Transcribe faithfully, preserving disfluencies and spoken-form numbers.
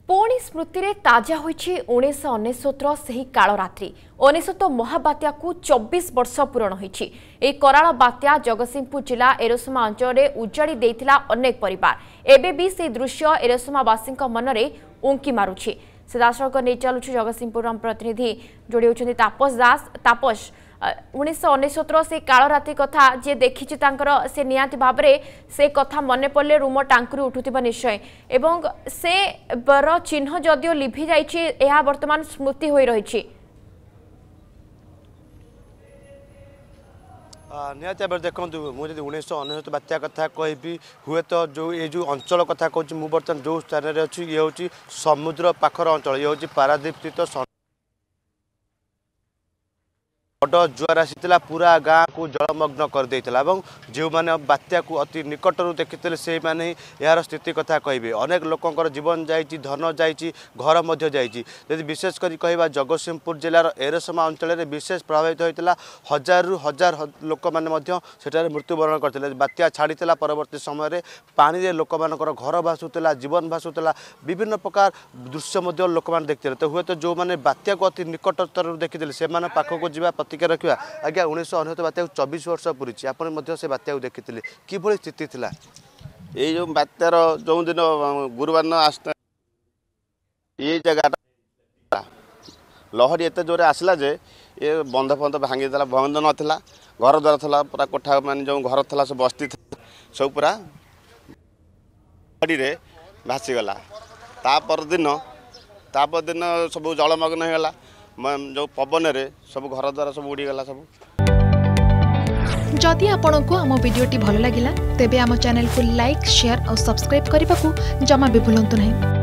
पुणी स्मृति रे ताजा होइछि उन्नीस अनेशतर सही काल रात्रि अनेशत महाबात्या को चौबीस वर्ष पूरण होइछि। ए कराल बात्या जगतसिंहपुर जिला एरोसमा अंचल रे उजाड़ी देइथिला अनेक परिवार। एबे भी से दृश्य एरोसमावासी मनरे उंकी मारुछि। सीधासळख नै चलुछु जगतसिंहपुर प्रतिनिधि जोड़ी होछन्ति तापस दास। तापस उन्नीस अनेशतर से काल राति कथा जे देखी से निहाती भाव से कथा मन पड़े रूम टांकुरी उठुथिबा निश्चय एवं से बर चिन्ह जदियो लिभि जाइछि एहा वर्तमान स्मृति होई रहिछि। निहत भाव देखो मुझे उन्नीस अनेशत बात्या कथा कहि हुए तो जो ये जो अंचल कथा कहूँ मुझे बर्तमान जो स्थान में अच्छी ये हूँ समुद्र पाखर अंचल ये हूँ पारादीप स्थित बड़ जुआर आसी पूरा गाँ को जलमग्न कर देइथिला एवं जो मैंने बात्या को अति निकटरू देखिते से माने यार स्थिति कथा कहे अनेक लोकंकर जीवन जाइछि धन जाइछि घर मध्य जाइछि। यदि विशेष करी कहबा जगतसिंहपुर जिलार एरोसमा अंचल में विशेष प्रभावित होइतिला हजार रु हजार लोक माने मध्य सेठारे मृत्युवरण करथिले। बात्या छाड़ीतिला परवर्ती समय रे पानी रे लोक मानकर घर भासुतिला जीवन भासुतिला विभिन्न प्रकार दृश्य मध्य लोक मान देखथिले। तो हुए तो जो माने बात्या को अति निकटतर देखिथिले से माने पाखको जिबा प्रतिक्रिया रखा आज्ञा उन्नीस अनेशत बात्या को चौबीस वर्ष पूरी आपड़ से बात्या को देखी कि स्थिति थिला ये जो बात्यार जो दिन गुरुवार न आसता ये जगह लहरी एत जोरे आसला जे ये बंध फंध भांगी देला बंध नाला घर द्वार था पूरा कोठा मान जो घर था सब बस्ती सब पूरा लहरी भासीगला तापर दिन तापर दिन सब जलमग्न होगा जो पवन रे सब घर द्वारा सब उड़ीगला सब। जदि आपन को आम वीडियोटी भल लगिला तेबे आम चैनल को लाइक शेयर और सब्सक्राइब करने को जमा भी भूलंतु नहीं।